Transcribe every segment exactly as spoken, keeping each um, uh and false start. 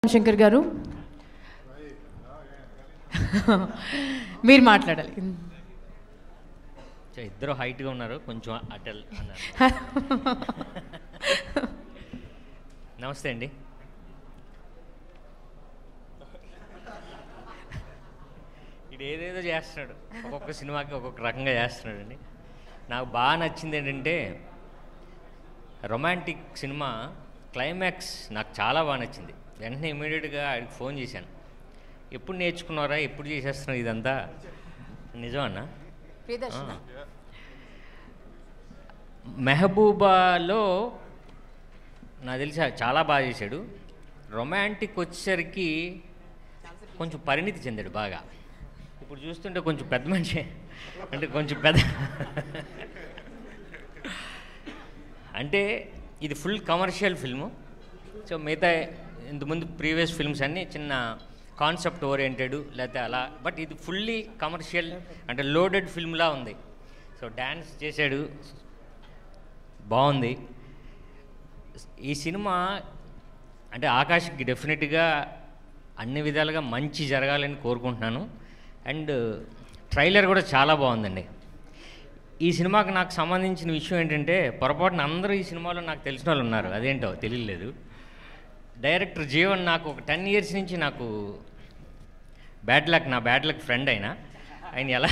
శంకర్ గారు మీరు మాట్లాడాలి. ఇద్దరు హైట్గా ఉన్నారు, కొంచెం అటల్ అన్నారు. నమస్తే అండి. ఇది ఏదేదో చేస్తున్నాడు, ఒక్కొక్క సినిమాకి ఒక్కొక్క రకంగా చేస్తున్నాడు అండి. నాకు బాగా నచ్చింది ఏంటంటే రొమాంటిక్ సినిమా క్లైమాక్స్ నాకు చాలా బాగా నచ్చింది. వెంటనే ఇమీడియట్గా ఆయనకి ఫోన్ చేశాను, ఎప్పుడు నేర్చుకున్నారా, ఎప్పుడు చేసేస్తున్నారు ఇదంతా, నిజమన్నా? మెహబూబాలో నాకు తెలిసి చాలా బాగా చేశాడు. రొమాంటిక్ వచ్చేసరికి కొంచెం పరిణితి చెందాడు బాగా. ఇప్పుడు చూస్తుంటే కొంచెం పెద్ద మనిషి, అంటే కొంచెం పెద్ద, అంటే ఇది ఫుల్ కమర్షియల్ ఫిల్ము. సో మిగతా ఇంతకుముందు ప్రీవియస్ ఫిల్మ్స్ అన్నీ చిన్న కాన్సెప్ట్ ఓరియంటెడ్ లేకపోతే అలా, బట్ ఇది ఫుల్లీ కమర్షియల్, అంటే లోడెడ్ ఫిల్మ్లా ఉంది. సో డ్యాన్స్ చేశాడు, బాగుంది. ఈ సినిమా అంటే ఆకాష్కి డెఫినెట్గా అన్ని విధాలుగా మంచి జరగాలని కోరుకుంటున్నాను. అండ్ ట్రైలర్ కూడా చాలా బాగుందండి. ఈ సినిమాకి నాకు సంబంధించిన విషయం ఏంటంటే, పొరపాటున అందరూ ఈ సినిమాలో నాకు తెలిసిన వాళ్ళు ఉన్నారు, అదేంటో తెలియలేదు. డైరెక్టర్ జీవన్ నాకు ఒక టెన్ ఇయర్స్ నుంచి నాకు బ్యాడ్ లక్, నా బ్యాడ్ లక్ ఫ్రెండ్ అయినా ఆయన ఎలా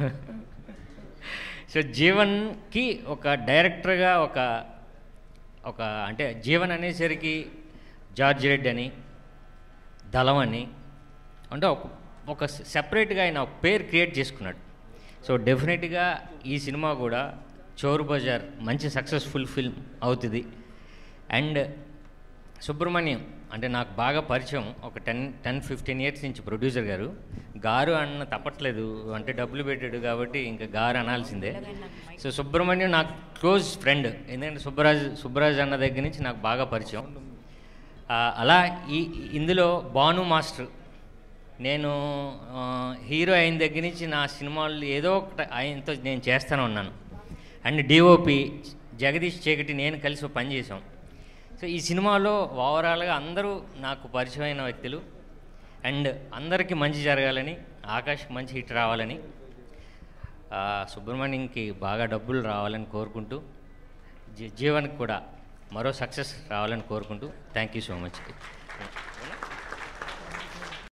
సో జీవన్కి ఒక డైరెక్టర్గా ఒక ఒక అంటే జీవన్ అనేసరికి జార్జ్ రెడ్డి అని, దళం అని, అంటే ఒక ఒక సెపరేట్గా ఆయన ఒక పేరు క్రియేట్ చేసుకున్నాడు. సో డెఫినెట్గా ఈ సినిమా కూడా చోర్ బజార్ మంచి సక్సెస్ఫుల్ ఫిల్మ్ అవుతుంది. అండ్ సుబ్రహ్మణ్యం అంటే నాకు బాగా పరిచయం, ఒక టెన్ టెన్ ఫిఫ్టీన్ ఇయర్స్ నుంచి ప్రొడ్యూసర్ గారు. గారు అన్న తప్పట్లేదు, అంటే డబ్బులు పెట్టాడు కాబట్టి ఇంకా గారు అనాల్సిందే. సో సుబ్రహ్మణ్యం నాకు క్లోజ్ ఫ్రెండ్, ఎందుకంటే సుబ్బరాజ్ సుబ్బరాజ్ అన్న దగ్గర నుంచి నాకు బాగా పరిచయం. అలా ఈ ఇందులో భాను మాస్టర్, నేను హీరో అయిన దగ్గర నుంచి నా సినిమాలు ఏదో ఒకటి ఆయనతో నేను చేస్తూనే ఉన్నాను. అండ్ డిఓపి జగదీష్ చీకటి నేను కలిసి పని చేసాం. సో ఈ సినిమాలో ఓవరాల్గా అందరూ నాకు పరిచయమైన వ్యక్తులు. అండ్ అందరికీ మంచి జరగాలని, ఆకాష్కి మంచి హిట్ రావాలని, సుబ్రహ్మణ్యంకి బాగా డబ్బులు రావాలని కోరుకుంటూ, జీ జీవన్కి కూడా మరో సక్సెస్ రావాలని కోరుకుంటూ, థ్యాంక్ యూ సో మచ్.